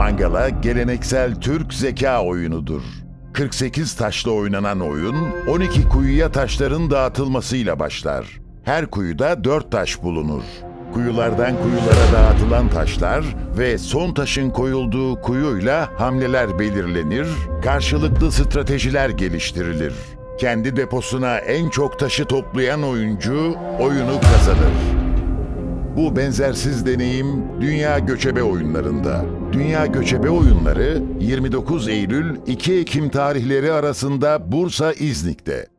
Mangala geleneksel Türk zeka oyunudur. 48 taşla oynanan oyun, 12 kuyuya taşların dağıtılmasıyla başlar. Her kuyuda 4 taş bulunur. Kuyulardan kuyulara dağıtılan taşlar ve son taşın koyulduğu kuyuyla hamleler belirlenir, karşılıklı stratejiler geliştirilir. Kendi deposuna en çok taşı toplayan oyuncu oyunu kazanır. Bu benzersiz deneyim Dünya Göçebe Oyunları'nda. Dünya Göçebe Oyunları 29 Eylül-2 Ekim tarihleri arasında Bursa, İznik'te.